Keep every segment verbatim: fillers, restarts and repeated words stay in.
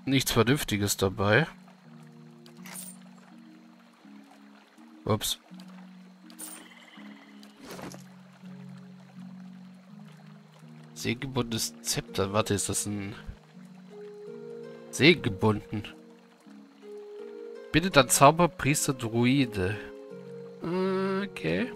nichts Vernünftiges dabei. Ups. Seegebundenes Zepter. Warte, ist das ein... Seegebunden. Bittet an Zauberpriester Druide. Okay.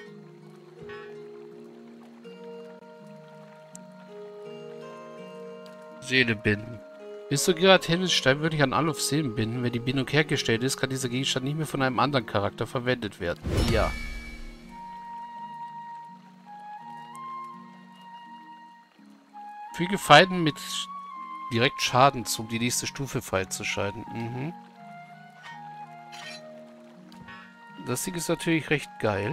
Seele binden. Bis zu Gerard Hennenstein würde ich an Aluf Seelen binden. Wenn die Bindung hergestellt ist, kann dieser Gegenstand nicht mehr von einem anderen Charakter verwendet werden. Ja. Füge Feinden mit direkt Schaden zu, um die nächste Stufe freizuschalten. Mhm. Das Ding ist natürlich recht geil.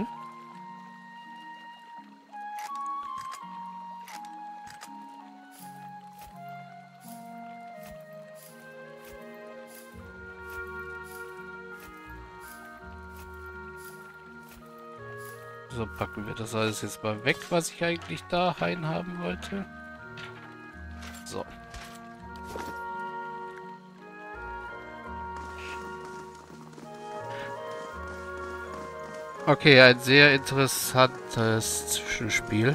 So, packen wir das alles jetzt mal weg, was ich eigentlich da rein haben wollte. So. Okay, ein sehr interessantes Zwischenspiel.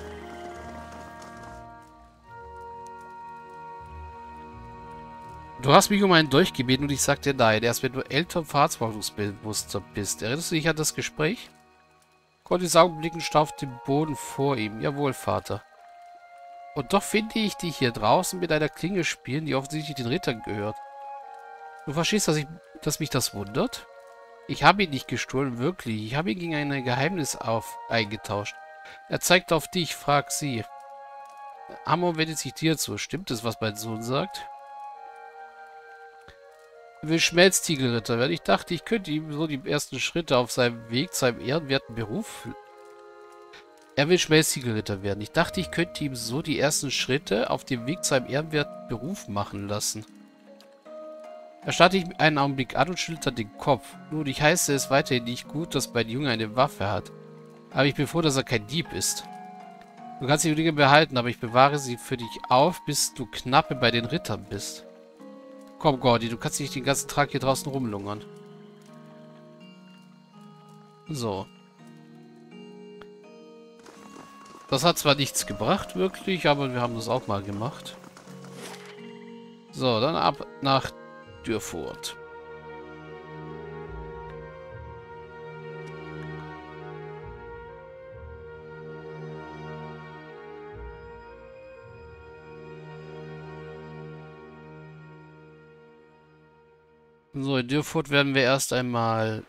Du hast mich um einen Dolch gebeten und ich sagte nein. Erst wenn du älter und verantwortungsbewusster bist. Erinnerst du dich an das Gespräch? Cortys Augenblicken starr auf den Boden vor ihm. Jawohl, Vater. Und doch finde ich dich hier draußen mit einer Klinge spielen, die offensichtlich den Rittern gehört. Du verstehst, dass, ich, dass mich das wundert? Ich habe ihn nicht gestohlen, wirklich. Ich habe ihn gegen ein Geheimnis auf eingetauscht. Er zeigt auf dich, frag sie. Amor wendet sich dir zu. Stimmt es, was mein Sohn sagt? Er will Schmelztiegelritter werden. Ich dachte, ich könnte ihm so die ersten Schritte auf seinem Weg zu einem ehrenwerten Beruf... Er will Schmelztiegelritter werden. Ich dachte, ich könnte ihm so die ersten Schritte auf dem Weg zu einem ehrenwerten Beruf machen lassen. Er starrte ich einen Augenblick an und schüttelte den Kopf. Nun, ich heiße es weiterhin nicht gut, dass mein Junge eine Waffe hat. Aber ich bin froh, dass er kein Dieb ist. Du kannst die Dinge behalten, aber ich bewahre sie für dich auf, bis du knappe bei den Rittern bist. Komm, Gordy, du kannst nicht den ganzen Tag hier draußen rumlungern. So. Das hat zwar nichts gebracht, wirklich, aber wir haben das auch mal gemacht. So, dann ab nach Dürfurt. So, in Dürfurt werden wir erst einmal...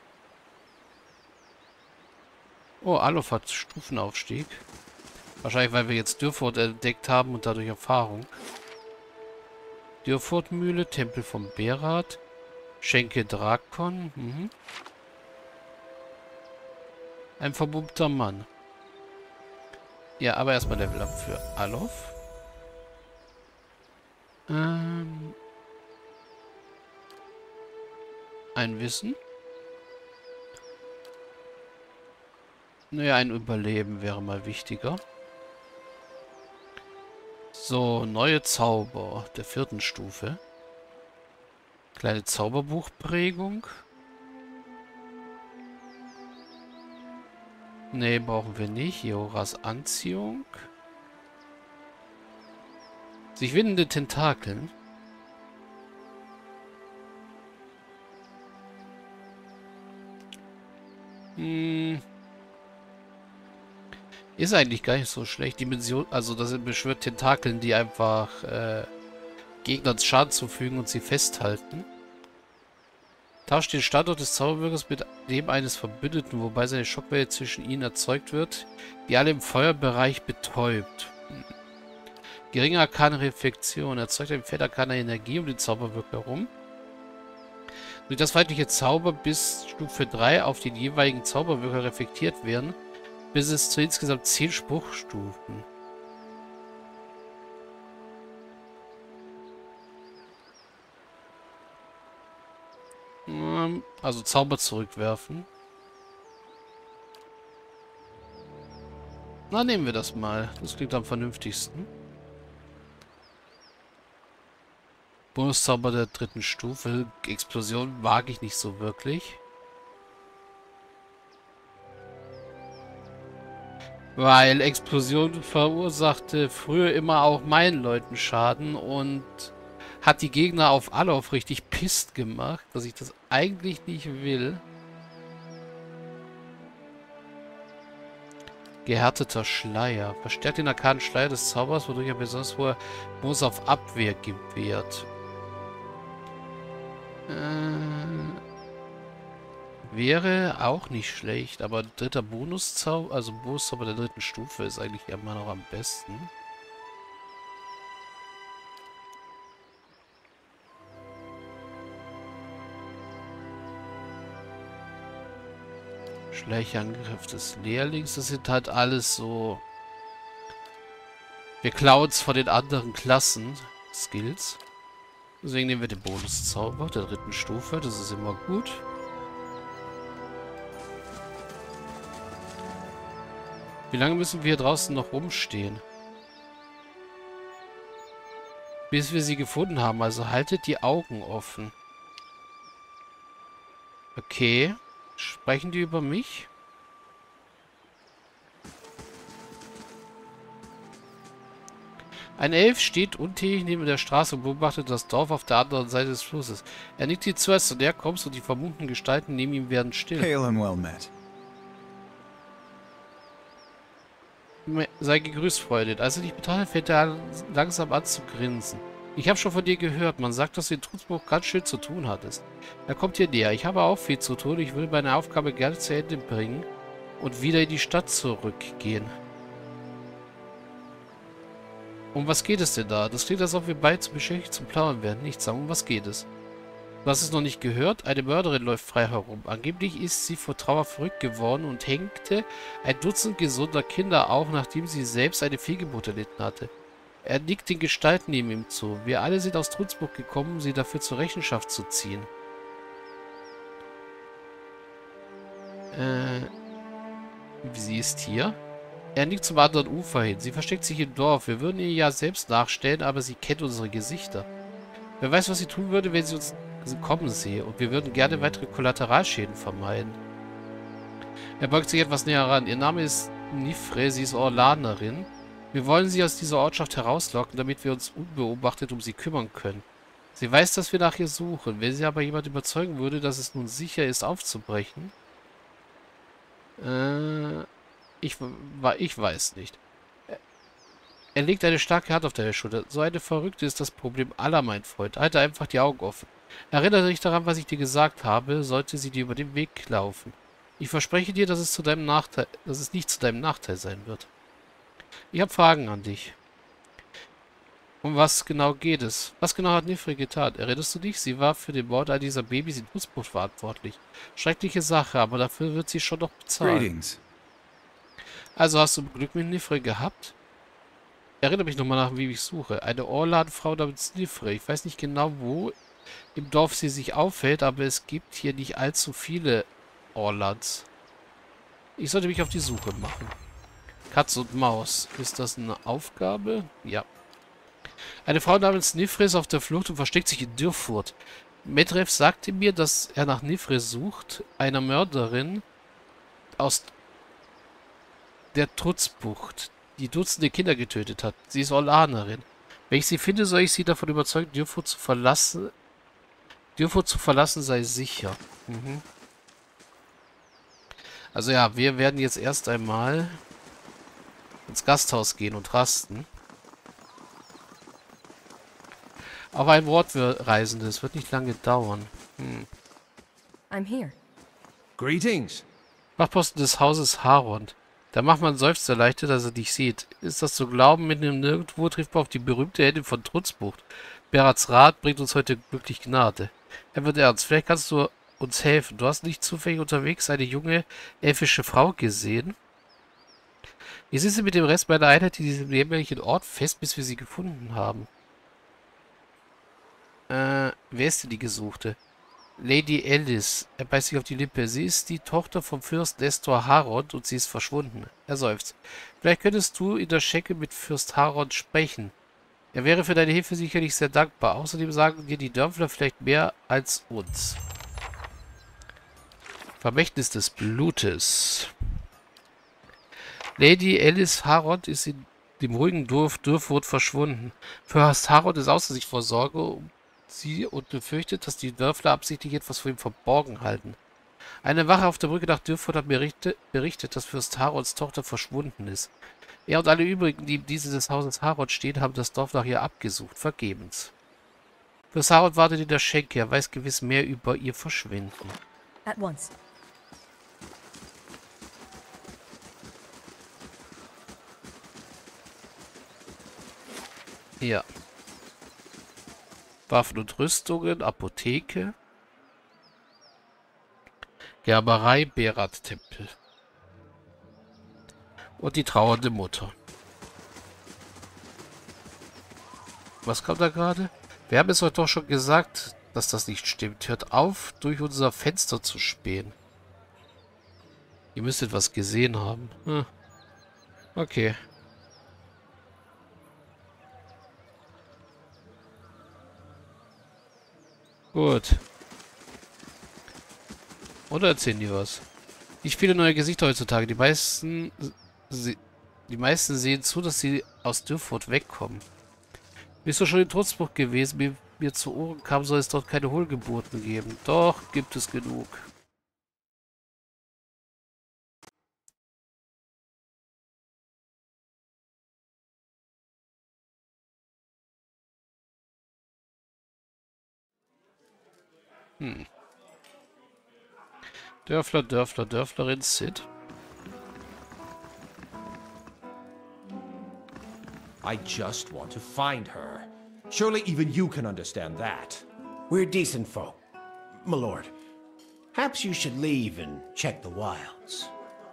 Oh, Aluf hat Stufenaufstieg. Wahrscheinlich, weil wir jetzt Dürfurt entdeckt haben und dadurch Erfahrung. Dürfurtmühle, Tempel vom Berat, Schenke Drakon. Mhm. Ein verbummter Mann. Ja, aber erstmal Level Up für Aluf. Ähm... Ein Wissen. Naja, ein Überleben wäre mal wichtiger. So, neue Zauber der vierten Stufe. Kleine Zauberbuchprägung. Ne, brauchen wir nicht. Ioras Anziehung. Sich windende Tentakeln. Hm... Ist eigentlich gar nicht so schlecht. Dimension, also das sind beschwört Tentakeln, die einfach äh, Gegnern Schaden zufügen und sie festhalten. Tauscht den Standort des Zauberwirkers mit dem eines Verbündeten, wobei seine Schockwelle zwischen ihnen erzeugt wird, die alle im Feuerbereich betäubt. Hm. Geringe arkane Reflexion erzeugt ein Feld arkaner Energie um den Zauberwirker herum. Durch das feindliche Zauber bis Stufe drei auf den jeweiligen Zauberwirker reflektiert werden, bis es zu insgesamt zehn Spruchstufen. Also Zauber zurückwerfen. Na, nehmen wir das mal. Das klingt am vernünftigsten. Bonuszauber der dritten Stufe. Explosion mag ich nicht so wirklich. Weil Explosion verursachte früher immer auch meinen Leuten Schaden und hat die Gegner auf alle auf richtig pisst gemacht, dass ich das eigentlich nicht will. Gehärteter Schleier. Verstärkt den arkanen Schleier des Zaubers, wodurch er besonders hohe Bonus auf Abwehr gewährt. Äh, wäre auch nicht schlecht, aber dritter Bonuszauber, also Bonuszauber der dritten Stufe ist eigentlich immer noch am besten. Schleichangriff des Lehrlings, das sind halt alles so... Wir klauen es von den anderen Klassen, Skills. Deswegen nehmen wir den Bonuszauber der dritten Stufe, das ist immer gut. Wie lange müssen wir hier draußen noch rumstehen? Bis wir sie gefunden haben, also haltet die Augen offen. Okay. Sprechen die über mich? Ein Elf steht untätig neben der Straße und beobachtet das Dorf auf der anderen Seite des Flusses. Er nickt dir zu, als du näher kommst und die vermummten Gestalten neben ihm werden still. Hail and well met. Sei gegrüßt, Freundin. Als er dich betrachtet, fängt er langsam an zu grinsen. Ich habe schon von dir gehört. Man sagt, dass du in Trutzburg ganz schön zu tun hattest. Er kommt hier näher. Ich habe auch viel zu tun. Ich will meine Aufgabe gerne zu Ende bringen und wieder in die Stadt zurückgehen. Um was geht es denn da? Das klingt, als ob wir beide zu beschäftigt zum Plaudern werden. Nichts sagen. Um was geht es? Du hast es noch nicht gehört? Eine Mörderin läuft frei herum. Angeblich ist sie vor Trauer verrückt geworden und hängte ein Dutzend gesunder Kinder auf, nachdem sie selbst eine Fehlgeburt erlitten hatte. Er nickt den Gestalten neben ihm zu. Wir alle sind aus Trutzburg gekommen, um sie dafür zur Rechenschaft zu ziehen. Äh, sie ist hier? Er nickt zum anderen Ufer hin. Sie versteckt sich im Dorf. Wir würden ihr ja selbst nachstellen, aber sie kennt unsere Gesichter. Wer weiß, was sie tun würde, wenn sie uns kommen sehe. Und wir würden gerne weitere Kollateralschäden vermeiden. Er beugt sich etwas näher ran. Ihr Name ist Nifre, sie ist Orlanerin. Wir wollen sie aus dieser Ortschaft herauslocken, damit wir uns unbeobachtet um sie kümmern können. Sie weiß, dass wir nach ihr suchen. Wenn sie aber jemand überzeugen würde, dass es nun sicher ist, aufzubrechen... Äh... Ich, ich weiß nicht. Er legt eine starke Hand auf deine Schulter. So eine Verrückte ist das Problem aller, mein Freund. Halte einfach die Augen offen. Erinnere dich daran, was ich dir gesagt habe, sollte sie dir über den Weg laufen. Ich verspreche dir, dass es zu deinem Nachteil, dass es nicht zu deinem Nachteil sein wird. Ich habe Fragen an dich. Um was genau geht es? Was genau hat Nifre getan? Erinnerst du dich? Sie war für den Mord all dieser Babys in Trutzburg verantwortlich. Schreckliche Sache, aber dafür wird sie schon noch bezahlen. Greetings. Also hast du Glück mit Nifre gehabt? Erinnere mich nochmal nach, wie ich suche. Eine Orlan-Frau namens Nifre. Ich weiß nicht genau, wo im Dorf sie sich aufhält, aber es gibt hier nicht allzu viele Orlans. Ich sollte mich auf die Suche machen. Katze und Maus. Ist das eine Aufgabe? Ja. Eine Frau namens Nifre ist auf der Flucht und versteckt sich in Dürfurt. Medrev sagte mir, dass er nach Nifre sucht, einer Mörderin aus der Trutzbucht, die Dutzende Kinder getötet hat. Sie ist Orlanerin. Wenn ich sie finde, soll ich sie davon überzeugen, Dürfurt zu verlassen. Dürfurt zu verlassen sei sicher. Mhm. Also ja, wir werden jetzt erst einmal ins Gasthaus gehen und rasten. Auch ein Wortreisendes wird nicht lange dauern. Hm. I'm here. Greetings. Wachposten des Hauses Harond. Da macht man Seufzer leichter, dass er dich sieht. Ist das zu glauben, mitten im Nirgendwo trifft man auf die berühmte Heldin von Trutzbucht. Berats Rat bringt uns heute wirklich Gnade. Er wird ernst. Vielleicht kannst du uns helfen. Du hast nicht zufällig unterwegs eine junge, elfische Frau gesehen? Wir sitzen mit dem Rest meiner Einheit in diesem jämmerlichen Ort fest, bis wir sie gefunden haben. Äh, wer ist denn die Gesuchte? Lady Alice. Er beißt sich auf die Lippe. Sie ist die Tochter vom Fürst Nestor Harond und sie ist verschwunden. Er seufzt. Vielleicht könntest du in der Schenke mit Fürst Harond sprechen. Er wäre für deine Hilfe sicherlich sehr dankbar. Außerdem sagen dir die Dörfler vielleicht mehr als uns. Vermächtnis des Blutes. Lady Alice Harrod ist in dem ruhigen Dorf Dürfwood verschwunden. Fürst Harrod ist außer sich vor Sorge um sie und befürchtet, dass die Dörfler absichtlich etwas vor ihm verborgen halten. Eine Wache auf der Brücke nach Dürfwood hat berichtet, berichtet, dass Fürst Harrods Tochter verschwunden ist. Er und alle übrigen, die im Dienste des Hauses Harrod stehen, haben das Dorf nach ihr abgesucht, vergebens. Fürst Harrod wartet in der Schenke, er weiß gewiss mehr über ihr Verschwinden. At once. Ja. Waffen und Rüstungen, Apotheke. Gerberei, Berat-Tempel. Und die trauernde Mutter. Was kommt da gerade? Wir haben es euch doch schon gesagt, dass das nicht stimmt. Hört auf, durch unser Fenster zu spähen. Ihr müsstet was gesehen haben. Hm. Okay. Gut. Oder erzählen die was? Nicht viele neue Gesichter heutzutage. Die meisten, sie, die meisten sehen zu, dass sie aus Dürfwood wegkommen. Bist du schon in Trutzburg gewesen? Mir, mir zu Ohren kam, soll es dort keine Hohlgeburten geben. Doch, gibt es genug. Hm. Dörfler, Dörfler, Dörflerin, Sid. I just want to find her. Surely even you can understand that. We're decent folk, my lord. Perhaps you should leave and check the wilds.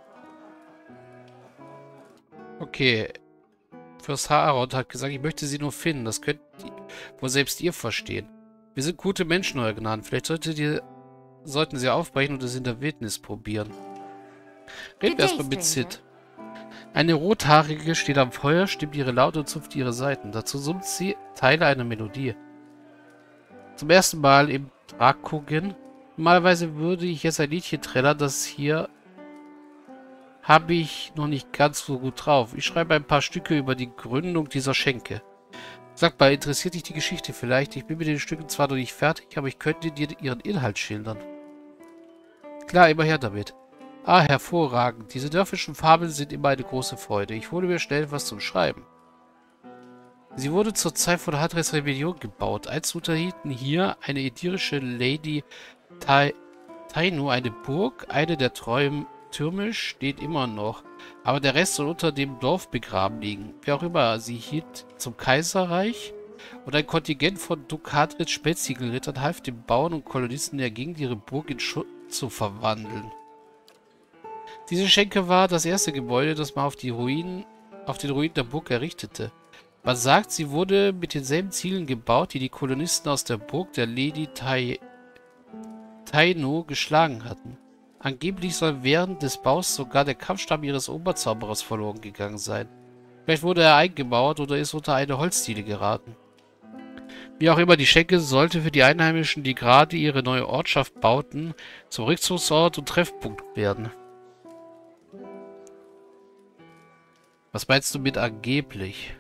Okay. Fürst Harrod hat gesagt, ich möchte sie nur finden. Das könnt ihr wohl selbst ihr verstehen. Wir sind gute Menschen, euer Gnaden. Vielleicht solltet ihr, sollten sie aufbrechen und es in der Wildnis probieren. Reden wir erstmal mit Sid. Eine Rothaarige steht am Feuer, stimmt ihre Laute und zupft ihre Saiten. Dazu summt sie Teile einer Melodie. Zum ersten Mal im Drakogen. Normalerweise würde ich jetzt ein Liedchen trällern, das hier habe ich noch nicht ganz so gut drauf. Ich schreibe ein paar Stücke über die Gründung dieser Schenke. Sag mal, interessiert dich die Geschichte vielleicht? Ich bin mit den Stücken zwar noch nicht fertig, aber ich könnte dir ihren Inhalt schildern. Klar, immer her damit. Ah, hervorragend. Diese dörfischen Fabeln sind immer eine große Freude. Ich hole mir schnell etwas zum Schreiben. Sie wurde zur Zeit von Hadres Rebellion gebaut. Einst unterhielten hier eine idyrische Lady Tai Tainu eine Burg. Eine der Träume Türme steht immer noch, aber der Rest soll unter dem Dorf begraben liegen. Wer auch immer sie hielt zum Kaiserreich und ein Kontingent von Dukatritz Spätziegelrittern half den Bauern und Kolonisten der Gegend, ihre Burg in Schutt zu verwandeln. Diese Schenke war das erste Gebäude, das man auf, die Ruinen, auf den Ruinen der Burg errichtete. Man sagt, sie wurde mit denselben Zielen gebaut, die die Kolonisten aus der Burg der Lady Tai Tainu geschlagen hatten. Angeblich soll während des Baus sogar der Kampfstab ihres Oberzauberers verloren gegangen sein. Vielleicht wurde er eingemauert oder ist unter eine Holzdiele geraten. Wie auch immer, die Schenke sollte für die Einheimischen, die gerade ihre neue Ortschaft bauten, zum Rückzugsort und Treffpunkt werden. Was meinst du mit angeblich?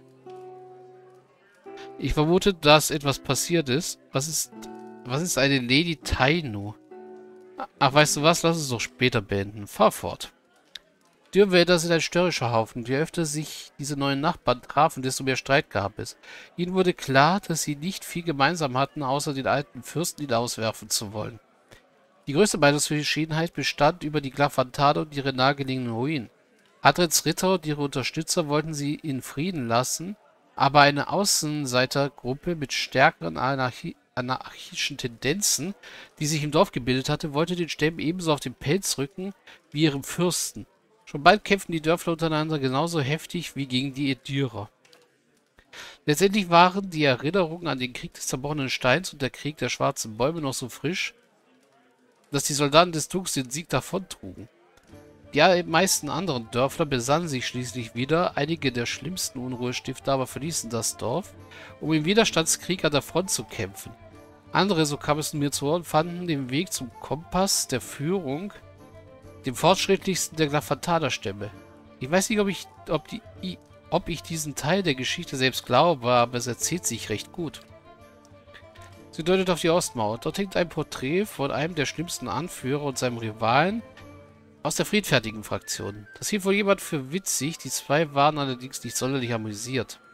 Ich vermute, dass etwas passiert ist. Was ist, was ist eine Lady Tainu? Ach, weißt du was? Lass uns doch später beenden. Fahr fort. Dürrwälder sind ein störrischer Haufen. Je öfter sich diese neuen Nachbarn trafen, desto mehr Streit gab es. Ihnen wurde klar, dass sie nicht viel gemeinsam hatten, außer den alten Fürsten hinauswerfen zu wollen. Die größte Meinungsverschiedenheit bestand über die Glafantade und ihre nahegelegenen Ruinen. Hadrets Ritter und ihre Unterstützer wollten sie in Frieden lassen, aber eine Außenseitergruppe mit stärkeren Anarchie anarchischen Tendenzen, die sich im Dorf gebildet hatte, wollte den Stämmen ebenso auf den Pelz rücken wie ihrem Fürsten. Schon bald kämpften die Dörfler untereinander genauso heftig wie gegen die Edyrer. Letztendlich waren die Erinnerungen an den Krieg des zerbrochenen Steins und der Krieg der schwarzen Bäume noch so frisch, dass die Soldaten des Duks den Sieg davontrugen. Die meisten anderen Dörfler besannen sich schließlich wieder. Einige der schlimmsten Unruhestifter aber verließen das Dorf, um im Widerstandskrieg an der Front zu kämpfen. Andere, so kam es mir zu Ohren, fanden den Weg zum Kompass der Führung, dem fortschrittlichsten der Glafanthaner-Stämme. Ich weiß nicht, ob ich, ob, die, ob ich diesen Teil der Geschichte selbst glaube, aber es erzählt sich recht gut. Sie deutet auf die Ostmauer. Dort hängt ein Porträt von einem der schlimmsten Anführer und seinem Rivalen aus der friedfertigen Fraktion. Das hielt wohl jemand für witzig, die zwei waren allerdings nicht sonderlich amüsiert.